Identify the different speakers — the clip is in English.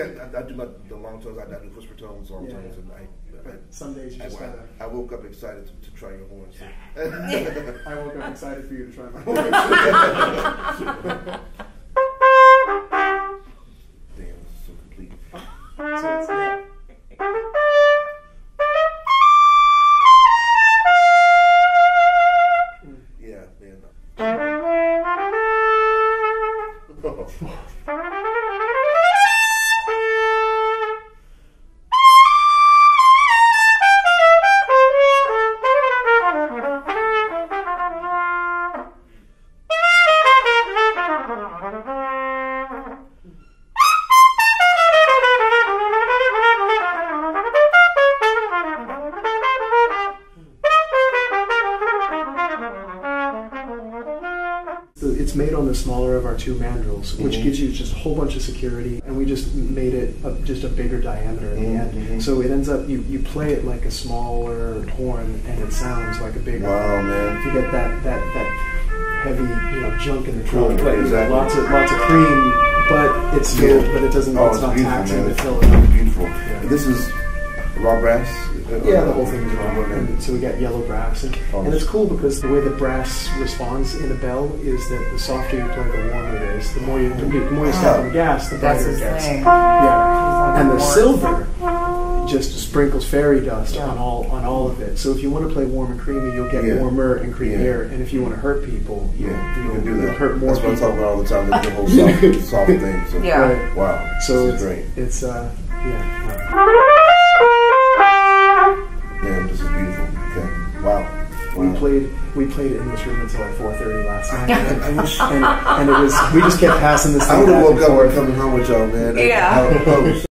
Speaker 1: I do the long tones. I do whisper tones, long tones, and
Speaker 2: some days you just gotta.
Speaker 1: I woke up excited to try your horn. So.
Speaker 2: I woke up excited for you to try my horn.
Speaker 1: Damn, this is so complete.
Speaker 2: So it's,
Speaker 1: yeah, man.
Speaker 2: It's made on the smaller of our two mandrels, which gives you just a whole bunch of security, and we just made it just a bigger diameter in the end. So it ends up, you play it like a smaller horn, and it sounds like a bigger horn.
Speaker 1: Wow, man.
Speaker 2: You get that heavy, junk in the throat, but
Speaker 1: exactly.
Speaker 2: lots of cream, but it's filled, but it doesn't. It's not taxing to fill it up.
Speaker 1: Beautiful.
Speaker 2: Yeah.
Speaker 1: And this is raw brass.
Speaker 2: Yeah, the whole thing is raw. And so we got yellow brass, and it's cool because the way the brass responds in a bell is that the softer you play, the warmer it is. The more you step on the gas, the brighter it gets. Yeah, and the silver just sprinkles fairy dust on all of it. So if you want to play warm and creamy, you'll get warmer and creamier. And if you want to hurt people, you can do that. You'll hurt more.
Speaker 1: That's what I talk about all the time. The whole soft thing. So, wow.
Speaker 2: So
Speaker 1: this is great.
Speaker 2: It's
Speaker 1: Man, this is beautiful. Okay. Wow.
Speaker 2: We played it in this room until like 4:30 last night, and it was we just kept passing this thing.
Speaker 1: I would have
Speaker 2: back
Speaker 1: woke
Speaker 2: and
Speaker 1: up
Speaker 2: forth.
Speaker 1: and coming home with y'all, man.
Speaker 3: Yeah.